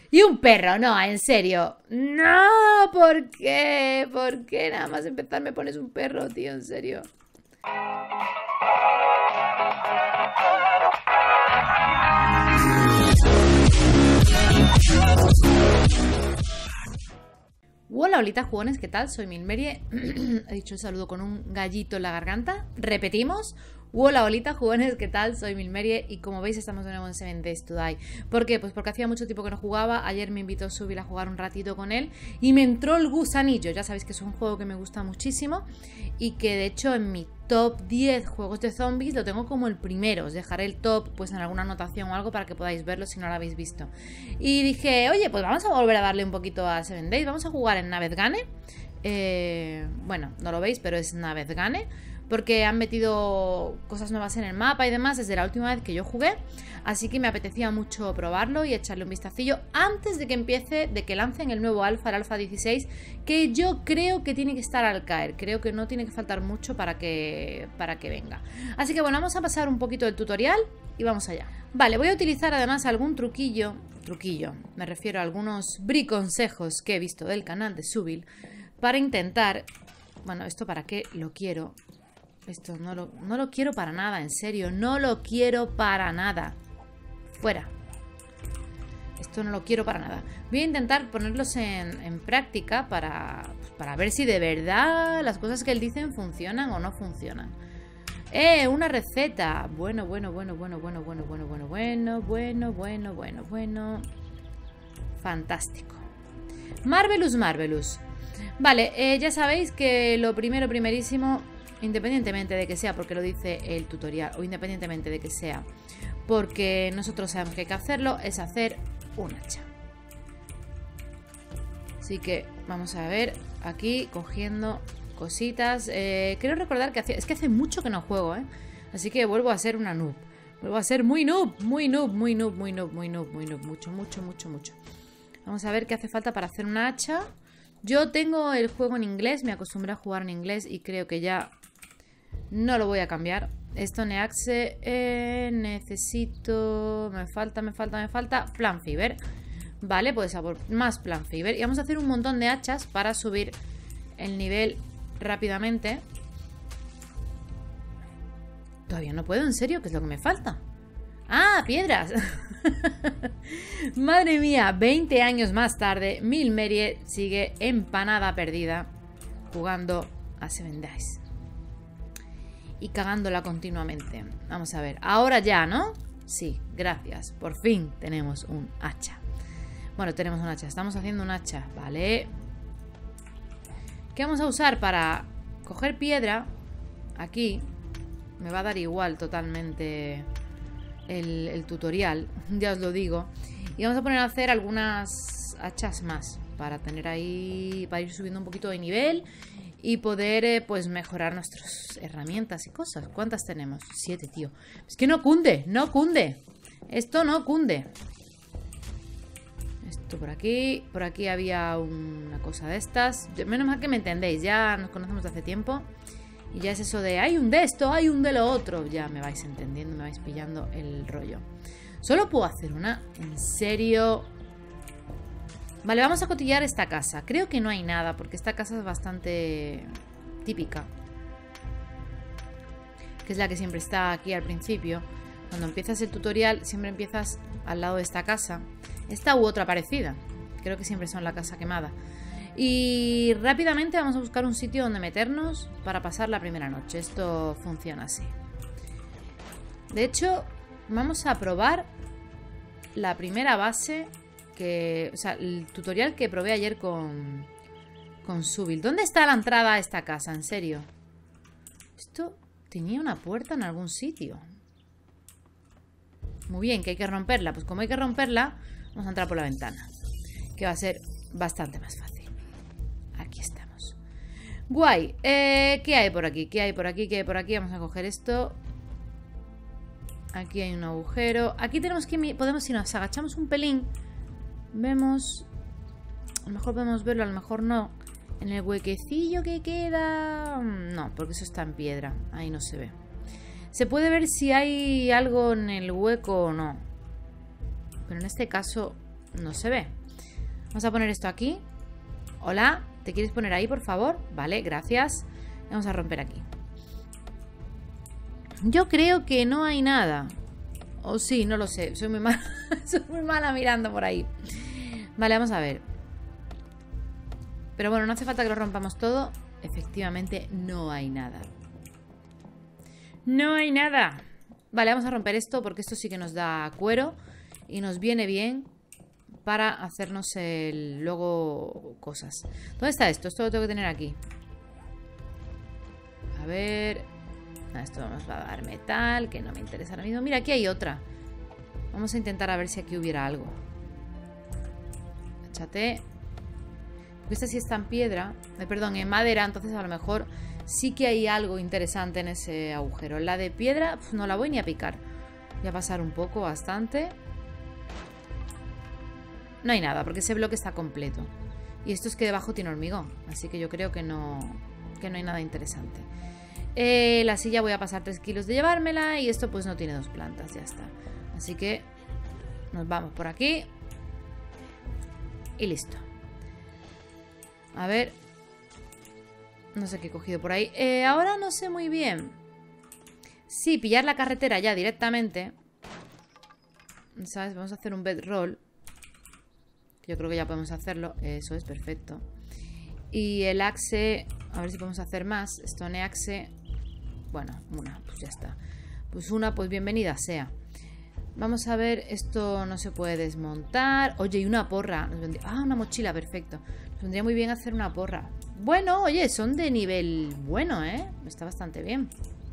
Y un perro, no, en serio. No, ¿por qué? ¿Por qué nada más empezar me pones un perro, tío? En serio. Hola, holitas jugones, ¿qué tal? Soy Milmerie. He dicho el saludo con un gallito en la garganta. Repetimos. Hola, holitas jugones, ¿qué tal? Soy Milmerie y como veis estamos de nuevo en 7 Days to Die. ¿Por qué? Pues porque hacía mucho tiempo que no jugaba. Ayer me invitó Subil a jugar un ratito con él y me entró el gusanillo. Ya sabéis que es un juego que me gusta muchísimo y que de hecho en mi top 10 juegos de zombies lo tengo como el primero. Os dejaré el top pues en alguna anotación o algo para que podáis verlo si no lo habéis visto. Y dije, oye, pues vamos a volver a darle un poquito a 7 Days. Vamos a jugar en Navezgane. Bueno, no lo veis, pero es Navezgane, porque han metido cosas nuevas en el mapa y demás desde la última vez que yo jugué. Así que me apetecía mucho probarlo y echarle un vistacillo antes de que empiece, de que lancen el nuevo alfa, el alfa 16, que yo creo que tiene que estar al caer. Creo que no tiene que faltar mucho para que venga. Así que bueno, vamos a pasar un poquito del tutorial y vamos allá. Vale, voy a utilizar además algún truquillo, me refiero a algunos briconsejos que he visto del canal de Subil para intentar... Bueno, ¿esto para qué lo quiero? Esto no lo quiero para nada, en serio, no lo quiero para nada. Fuera. Esto no lo quiero para nada. Voy a intentar ponerlos en práctica para ver si de verdad las cosas que él dice funcionan o no funcionan. Una receta. Bueno. Fantástico. Marvelous. Vale, ya sabéis que lo primerísimo, independientemente de que sea porque lo dice el tutorial o independientemente de que sea porque nosotros sabemos que hay que hacerlo, es hacer un hacha. Así que vamos a ver aquí cogiendo cositas. Quiero recordar que es que hace mucho que no juego, así que vuelvo a ser una noob. Vuelvo a ser muy noob. Mucho. Vamos a ver qué hace falta para hacer una hacha. Yo tengo el juego en inglés, me acostumbré a jugar en inglés y creo que ya no lo voy a cambiar. Esto Neaxe, necesito... Me falta Plan Fever. Vale, pues a por más Plan Fever. Y vamos a hacer un montón de hachas para subir el nivel rápidamente. Todavía no puedo, ¿en serio? ¿Qué es lo que me falta? ¡Ah, piedras! Madre mía, 20 años más tarde, Milmerie sigue empanada perdida jugando a 7 Days y cagándola continuamente. Vamos a ver, ahora ya, ¿no? Sí, gracias, por fin tenemos un hacha. Bueno, tenemos un hacha, estamos haciendo un hacha, ¿vale? ¿Qué vamos a usar para coger piedra? Aquí me va a dar igual totalmente el tutorial, ya os lo digo. Y vamos a poner a hacer algunas hachas más para tener ahí, para ir subiendo un poquito de nivel y poder pues mejorar nuestras herramientas y cosas. ¿Cuántas tenemos? 7, tío. Es que no cunde. Esto no cunde. Esto por aquí. Por aquí había una cosa de estas. Menos mal que me entendéis, ya nos conocemos de hace tiempo. Y ya es eso de hay un de esto, hay un de lo otro. Ya me vais entendiendo, me vais pillando el rollo. Solo puedo hacer una, en serio. Vale, vamos a cotillar esta casa. Creo que no hay nada, porque esta casa es bastante típica, que es la que siempre está aquí al principio. Cuando empiezas el tutorial, siempre empiezas al lado de esta casa. Esta u otra parecida. Creo que siempre son la casa quemada. Y rápidamente vamos a buscar un sitio donde meternos para pasar la primera noche. Esto funciona así. De hecho, vamos a probar la primera base que... O sea, el tutorial que probé ayer con Subil. ¿Dónde está la entrada a esta casa? En serio. Esto tenía una puerta en algún sitio. Muy bien, que hay que romperla. Pues como hay que romperla, vamos a entrar por la ventana, que va a ser bastante más fácil. Aquí estamos. Guay. ¿Qué hay por aquí? ¿Qué hay por aquí? ¿Qué hay por aquí? Vamos a coger esto. Aquí hay un agujero. Aquí tenemos que... Podemos, si nos agachamos un pelín, vemos... A lo mejor podemos verlo, a lo mejor no. En el huequecillo que queda... No, porque eso está en piedra. Ahí no se ve. Se puede ver si hay algo en el hueco o no. Pero en este caso no se ve. Vamos a poner esto aquí. Hola, ¿te quieres poner ahí, por favor? Vale, gracias. Vamos a romper aquí. Yo creo que no hay nada. O sí, no lo sé. Soy muy mala. Soy muy mala mirando por ahí. Vale, vamos a ver. Pero bueno, no hace falta que lo rompamos todo. Efectivamente, no hay nada. No hay nada. Vale, vamos a romper esto porque esto sí que nos da cuero. Y nos viene bien para hacernos luego cosas. ¿Dónde está esto? Esto lo tengo que tener aquí. A ver... Esto nos va a dar metal, que no me interesa ahora mismo. Mira, aquí hay otra. Vamos a intentar a ver si aquí hubiera algo. Échate. Porque esta sí está en piedra. Perdón, en madera. Entonces a lo mejor sí que hay algo interesante en ese agujero. La de piedra no la voy ni a picar. Voy a pasar un poco, bastante. No hay nada, porque ese bloque está completo. Y esto es que debajo tiene hormigón. Así que yo creo que no hay nada interesante. La silla voy a pasar 3 kilos de llevármela. Y esto pues no tiene 2 plantas, ya está. Así que nos vamos por aquí. Y listo. A ver. No sé qué he cogido por ahí. Ahora no sé muy bien. Sí, pillar la carretera ya directamente. ¿Sabes? Vamos a hacer un bedroll. Yo creo que ya podemos hacerlo. Eso es, perfecto. Y el axe, a ver si podemos hacer más. Stone axe. Bueno, una, pues ya está. Pues una, pues bienvenida sea. Vamos a ver, esto no se puede desmontar. Oye, y una porra. Una mochila, perfecto. Nos vendría muy bien hacer una porra. Bueno, oye, son de nivel bueno, ¿eh? Está bastante bien.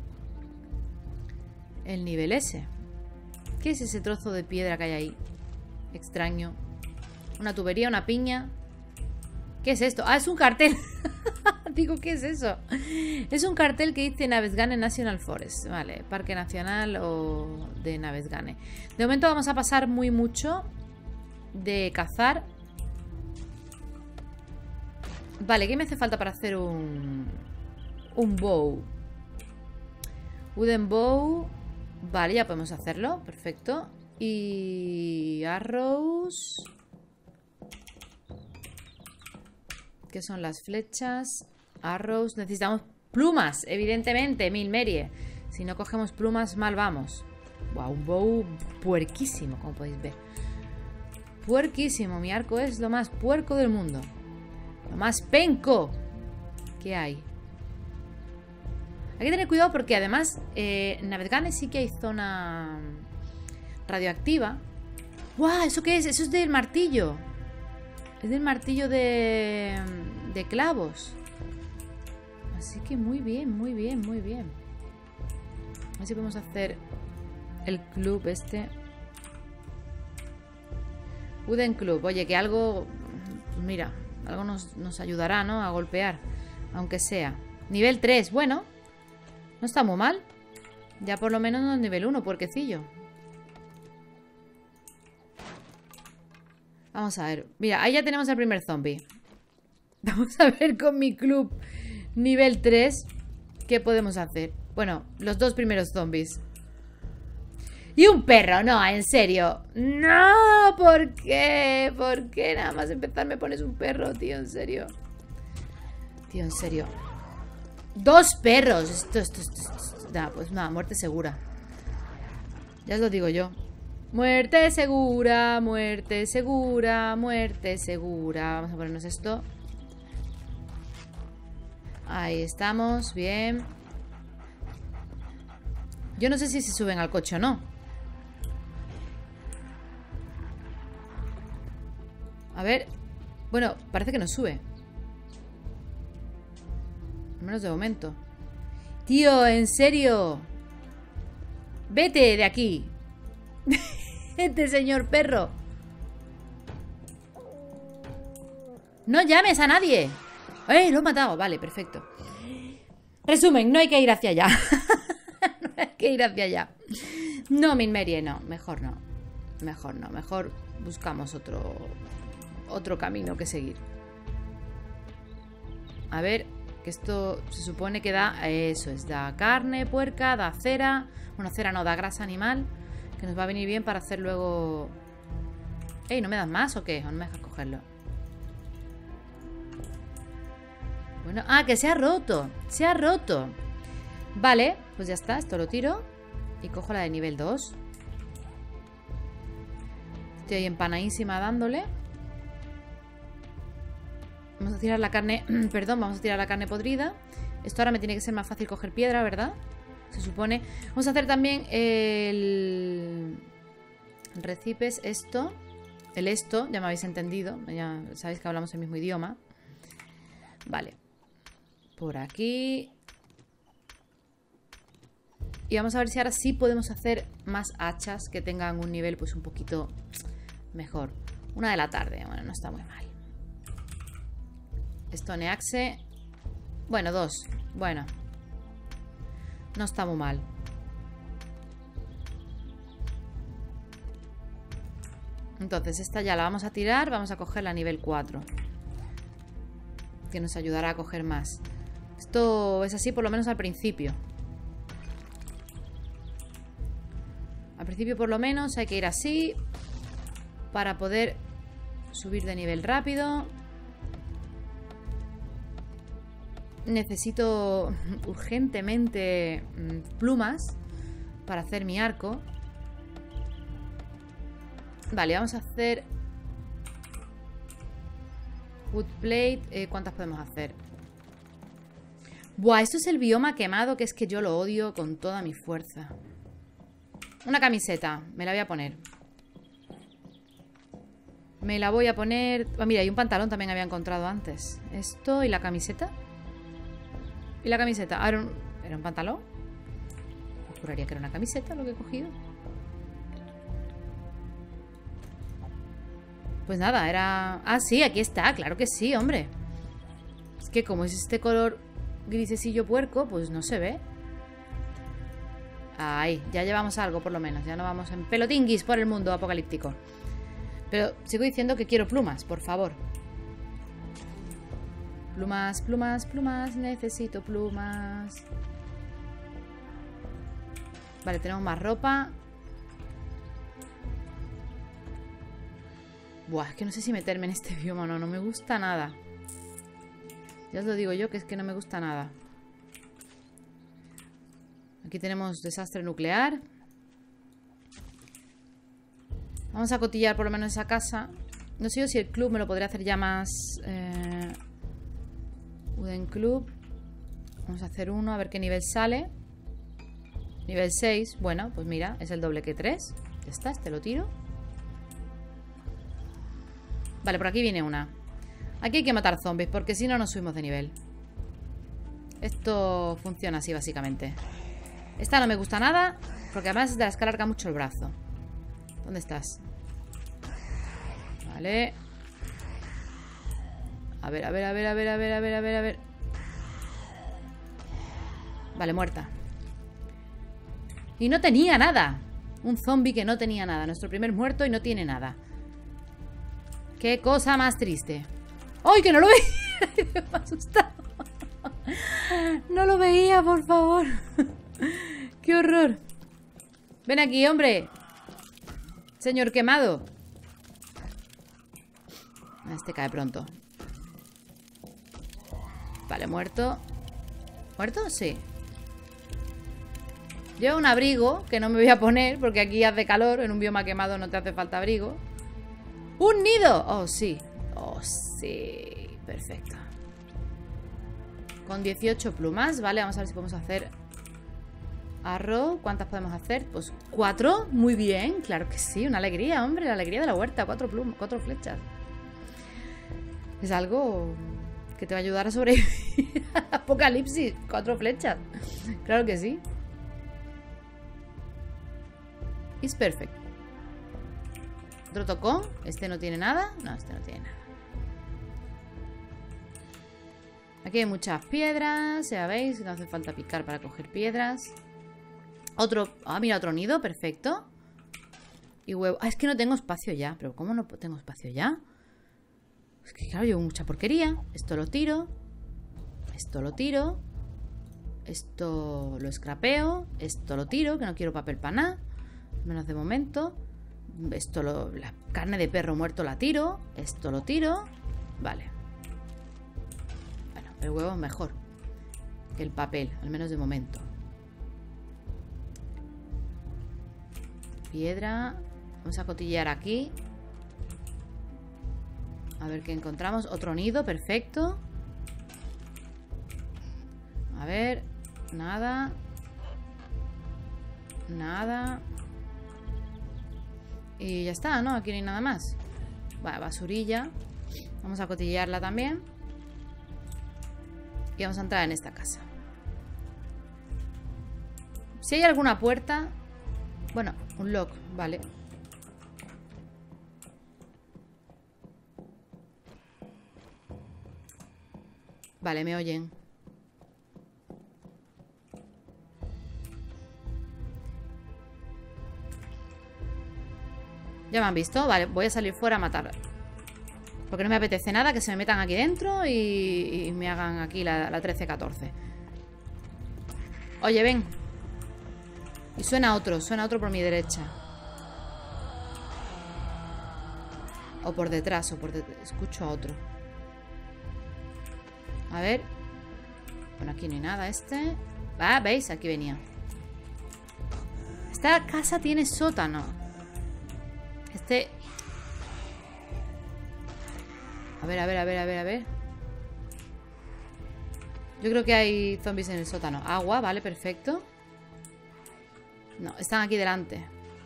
El nivel ese. ¿Qué es ese trozo de piedra que hay ahí? Extraño. Una tubería, una piña. ¿Qué es esto? Ah, es un cartel. Digo, ¿qué es eso? Es un cartel que dice Navesgane National Forest. Vale, Parque Nacional o de Navesgane. De momento vamos a pasar muy mucho de cazar. Vale, ¿qué me hace falta para hacer un bow? Wooden bow. Vale, ya podemos hacerlo. Perfecto. Y arrows. ¿Qué son las flechas? Arrows. Necesitamos plumas, evidentemente, Milmerie. Si no cogemos plumas, mal vamos. Wow, un bow puerquísimo, como podéis ver. Puerquísimo. Mi arco es lo más puerco del mundo. Lo más penco que hay. Hay que tener cuidado porque además en Navesgane sí que hay zona radioactiva. ¡Guau! ¿Eso qué es? Eso es del martillo. Es del martillo de clavos. Así que muy bien, muy bien, muy bien. A ver si podemos hacer el club este. Wooden Club. Oye, que algo... Mira, algo nos ayudará, ¿no? A golpear. Aunque sea. Nivel 3. Bueno. No está muy mal. Ya por lo menos no es nivel 1, puerquecillo. Vamos a ver. Mira, ahí ya tenemos el primer zombie. Vamos a ver con mi club nivel 3 qué podemos hacer. Bueno, los 2 primeros zombies. Y un perro, no, en serio. No, ¿por qué? ¿Por qué nada más empezar me pones un perro, tío? En serio. Tío, en serio. 2 perros. Esto. Nah, pues nada, muerte segura. Ya os lo digo yo. Muerte segura, muerte segura, muerte segura. Vamos a ponernos esto. Ahí estamos, bien. Yo no sé si se suben al coche o no. A ver. Bueno, parece que no sube. Al menos de momento. Tío, en serio. Vete de aquí. Este señor perro. No llames a nadie. Lo he matado. Vale, perfecto. Resumen, no hay que ir hacia allá. No hay que ir hacia allá. No, Milmerie, no. Mejor no. Mejor no. Mejor buscamos otro camino que seguir. A ver, que esto se supone que da... Eso es, da carne, puerca, da cera. Bueno, cera no, da grasa animal. Que nos va a venir bien para hacer luego Ey, ¿no me das más o qué? ¿O no me dejas cogerlo? Bueno, que se ha roto. Se ha roto. Vale, pues ya está, esto lo tiro. Y cojo la de nivel 2. Estoy ahí empanadísima dándole. Vamos a tirar la carne. Perdón, vamos a tirar la carne podrida. Esto ahora me tiene que ser más fácil coger piedra, ¿verdad? Se supone. Vamos a hacer también el recipes, esto. El esto, ya me habéis entendido. Ya sabéis que hablamos el mismo idioma. Vale. Por aquí. Y vamos a ver si ahora sí podemos hacer más hachas que tengan un nivel pues un poquito mejor. 1 de la tarde, bueno, no está muy mal. Stone Axe. Bueno, 2. Bueno. No está muy mal. Entonces esta ya la vamos a tirar. Vamos a coger la nivel 4. Que nos ayudará a coger más. Esto es así por lo menos al principio. Al principio por lo menos hay que ir así para poder subir de nivel rápido. Necesito urgentemente plumas para hacer mi arco. Vale, vamos a hacer woodplate. ¿Cuántas podemos hacer? Buah, esto es el bioma quemado, que es que yo lo odio con toda mi fuerza. Una camiseta, me la voy a poner. Me la voy a poner... mira, y un pantalón también había encontrado antes. Esto y la camiseta. Y la camiseta. ¿Era un pantalón? Pues juraría que era una camiseta lo que he cogido. Pues nada, era... sí, aquí está, claro que sí, hombre. Es que como es este color grisesillo puerco, pues no se ve. Ahí, ya llevamos algo por lo menos. Ya no vamos en pelotinguis por el mundo apocalíptico. Pero sigo diciendo que quiero plumas, por favor. Plumas, plumas, plumas. Necesito plumas. Vale, tenemos más ropa. Buah, es que no sé si meterme en este bioma o no. No me gusta nada. Ya os lo digo yo, que es que no me gusta nada. Aquí tenemos desastre nuclear. Vamos a cotillar por lo menos esa casa. No sé yo si el club me lo podría hacer ya más... Wooden Club. Vamos a hacer uno, a ver qué nivel sale. Nivel 6. Bueno, pues mira, es el doble que 3. Ya está, este lo tiro. Vale, por aquí viene una. Aquí hay que matar zombies, porque si no nos subimos de nivel. Esto funciona así básicamente. Esta no me gusta nada, porque además es de las que alarga mucho el brazo. ¿Dónde estás? Vale. A ver, a ver, a ver, a ver, a ver, a ver, a ver, a ver. Vale, muerta. Y no tenía nada. Un zombie que no tenía nada. Nuestro primer muerto y no tiene nada. Qué cosa más triste. ¡Ay, que no lo veía! Me ha asustado. No lo veía, por favor. ¡Qué horror! Ven aquí, hombre. Señor quemado. Este cae pronto. Vale, muerto. ¿Muerto? Sí. Llevo un abrigo que no me voy a poner porque aquí hace calor. En un bioma quemado no te hace falta abrigo. ¡Un nido! Oh, sí. Oh, sí. Perfecto. Con 18 plumas. Vale, vamos a ver si podemos hacer arrow. ¿Cuántas podemos hacer? Pues 4. Muy bien. Claro que sí. Una alegría, hombre. La alegría de la huerta. 4 plumas, 4 flechas. Es algo que te va a ayudar a sobrevivir al apocalipsis. 4 flechas. Claro que sí. It's perfect. Otro tocón. Este no tiene nada. No, este no tiene nada. Aquí hay muchas piedras. Ya veis, no hace falta picar para coger piedras. Otro... mira, otro nido. Perfecto. Y huevo. Es que no tengo espacio ya. Pero ¿cómo no tengo espacio ya? Es que claro, llevo mucha porquería. Esto lo tiro. Esto lo tiro. Esto lo scrapeo. Esto lo tiro, que no quiero papel para nada. Menos de momento. Esto la carne de perro muerto la tiro. Esto lo tiro. Vale. Bueno, el huevo es mejor que el papel, al menos de momento. Piedra. Vamos a cotillear aquí. A ver qué encontramos. Otro nido, perfecto. A ver. Nada. Nada. Y ya está, ¿no? Aquí no hay nada más. Vale, basurilla. Vamos a cotillearla también. Y vamos a entrar en esta casa. Si hay alguna puerta... Bueno, un lock, vale. Vale, me oyen. Ya me han visto. Vale, voy a salir fuera a matar. Porque no me apetece nada que se me metan aquí dentro y me hagan aquí la 13-14. Oye, ven. Y suena otro por mi derecha. O por detrás, escucho a otro. A ver. Bueno, aquí no hay nada. Ah, ¿veis? Aquí venía. Esta casa tiene sótano. A ver. Yo creo que hay zombies en el sótano. Agua, vale, perfecto. No, están aquí delante.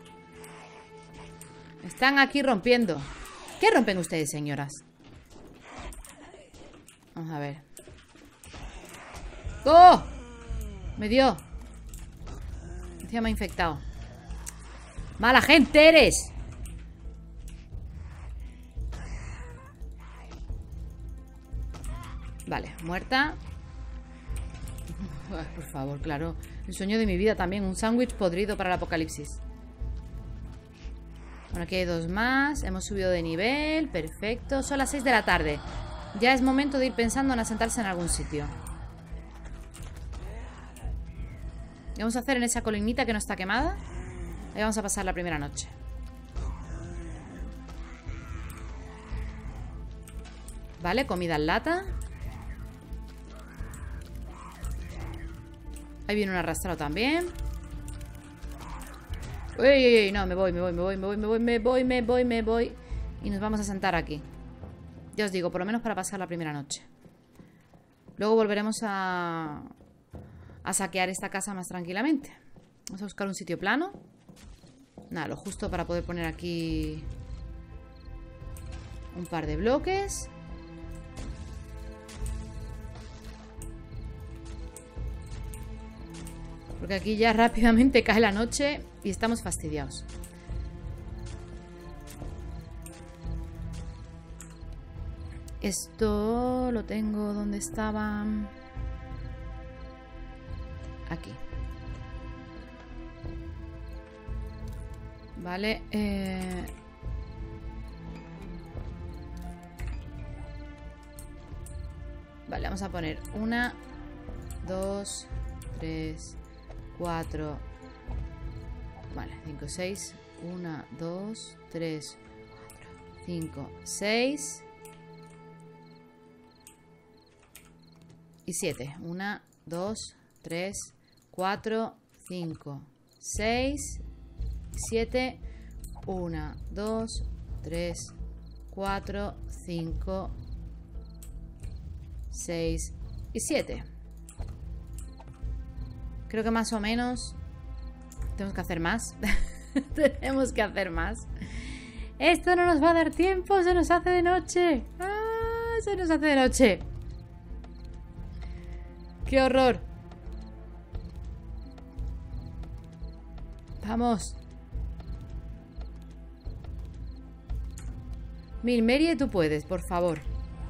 Están aquí rompiendo. ¿Qué rompen ustedes, señoras? Vamos a ver. ¡Oh! Me dio. Encima me ha infectado. ¡Mala gente eres! Vale, muerta. Ay, por favor, claro. El sueño de mi vida también. Un sándwich podrido para el apocalipsis. Bueno, aquí hay dos más. Hemos subido de nivel. Perfecto. Son las 6 de la tarde. Ya es momento de ir pensando en asentarse en algún sitio. ¿Qué vamos a hacer en esa colinita que no está quemada? Ahí vamos a pasar la primera noche. Vale, comida en lata. Ahí viene un arrastrado también. Uy, no, me voy. Y nos vamos a sentar aquí. Ya os digo, por lo menos para pasar la primera noche. Luego volveremos a saquear esta casa más tranquilamente. Vamos a buscar un sitio plano. Nada, lo justo para poder poner aquí un par de bloques. Porque aquí ya rápidamente cae la noche y estamos fastidiados. Esto lo tengo donde estaba. Aquí. Vale. Vale, vamos a poner 1, 2, 3, 4. Vale, 5, 6. 1, 2, 3, 4, 5, 6 y 7. 1, 2, 3, 4, 5, 6, 7. 1, 2, 3, 4, 5, 6 y 7. Creo que más o menos tenemos que hacer más. Tenemos que hacer más. Esto no nos va a dar tiempo. Se nos hace de noche. ¡Ah! Se nos hace de noche. ¡Qué horror! Vamos. Milmerie, tú puedes, por favor.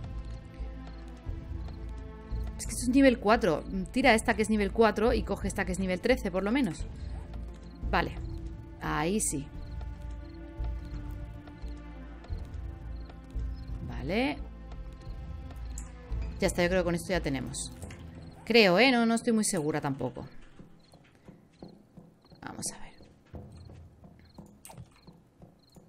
Es que esto es nivel 4. Tira esta que es nivel 4 y coge esta que es nivel 13, por lo menos. Vale. Ahí sí. Vale. Ya está, yo creo que con esto ya tenemos. Creo, ¿eh? No estoy muy segura tampoco. Vamos a ver.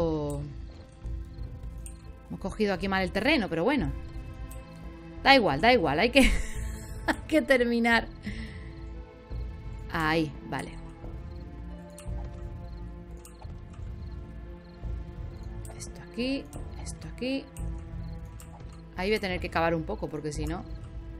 poco... Hemos cogido aquí mal el terreno, pero bueno. Da igual, hay que... hay que terminar. Ahí, vale. Esto aquí, esto aquí. Ahí voy a tener que cavar un poco, porque si no...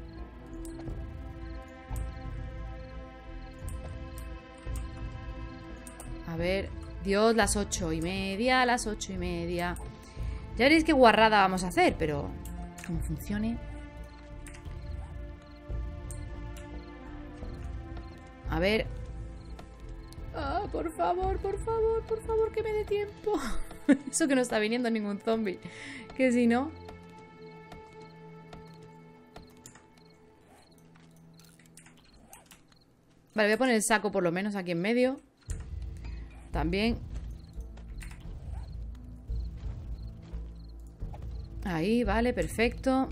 A ver... Dios, las 8:30, las 8:30. Ya veréis qué guarrada vamos a hacer, pero... Como funcione... A ver... Ah, por favor, que me dé tiempo. Eso que no está viniendo ningún zombie. Que si no... Vale, voy a poner el saco por lo menos aquí en medio. También. Ahí, vale, perfecto.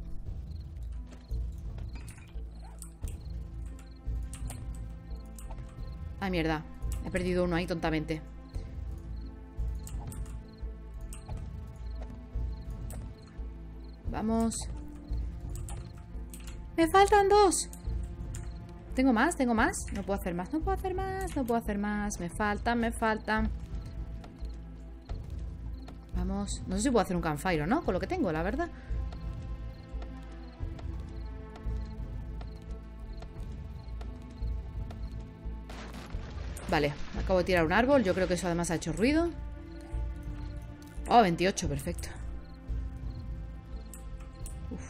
Ay, mierda. He perdido uno ahí tontamente. Vamos. Me faltan 2. ¿Tengo más? ¿Tengo más? No puedo hacer más, no puedo hacer más, no puedo hacer más. Me faltan, me faltan. Vamos. No sé si puedo hacer un campfire o no, con lo que tengo, la verdad. Vale, acabo de tirar un árbol. Yo creo que eso además ha hecho ruido. Oh, 28, perfecto. Uf.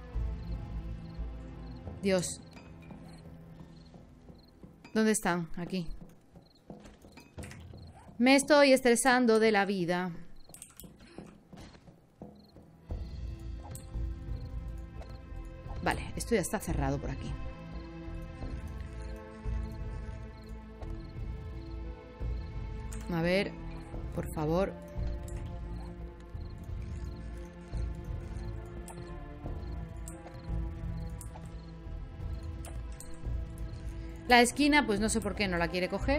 Dios. ¿Dónde están? Aquí. Me estoy estresando de la vida. Vale, esto ya está cerrado por aquí. A ver, por favor. La esquina, pues no sé por qué no la quiere coger.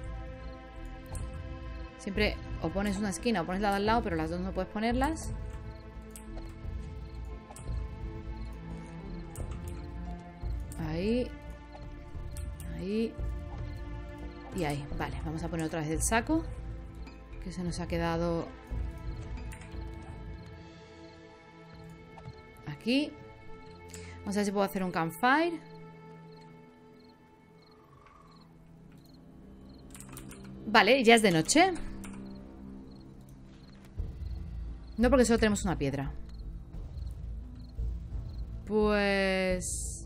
Siempre o pones una esquina o pones la de al lado, pero las dos no puedes ponerlas. Ahí. Ahí. Y ahí, vale, vamos a poner otra vez el saco, que se nos ha quedado aquí. Vamos a ver si puedo hacer un campfire. Vale, ya es de noche. No, porque solo tenemos una piedra. Pues...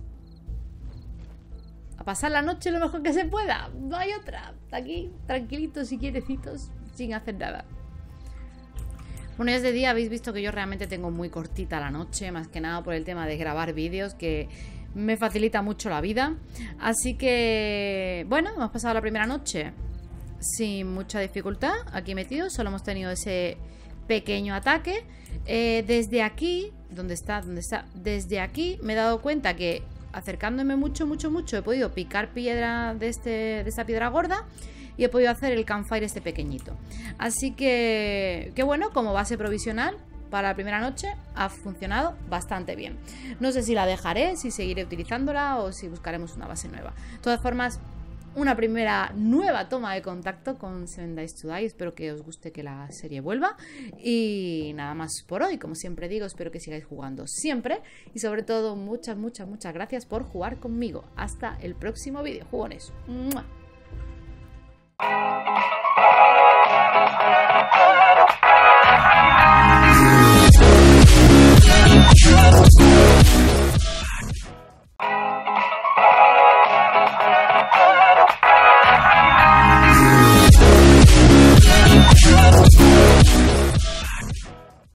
a pasar la noche lo mejor que se pueda. No hay otra. Aquí, tranquilitos y quietecitos, sin hacer nada. Bueno, ya es de día. Habéis visto que yo realmente tengo muy cortita la noche, más que nada por el tema de grabar vídeos, que me facilita mucho la vida. Así que, bueno, hemos pasado la primera noche sin mucha dificultad aquí metidos. Solo hemos tenido ese pequeño ataque. Desde aquí, ¿dónde está? Desde aquí me he dado cuenta que acercándome mucho he podido picar piedra de esta piedra gorda y he podido hacer el campfire este pequeñito. Así que bueno, como base provisional para la primera noche ha funcionado bastante bien. No sé si la dejaré, si seguiré utilizándola o si buscaremos una base nueva. De todas formas, una primera nueva toma de contacto con 7 Days to Die. Espero que os guste que la serie vuelva. Y nada más por hoy. Como siempre digo, espero que sigáis jugando siempre. Y sobre todo, muchas gracias por jugar conmigo. Hasta el próximo vídeo, jugones. ¡Mua!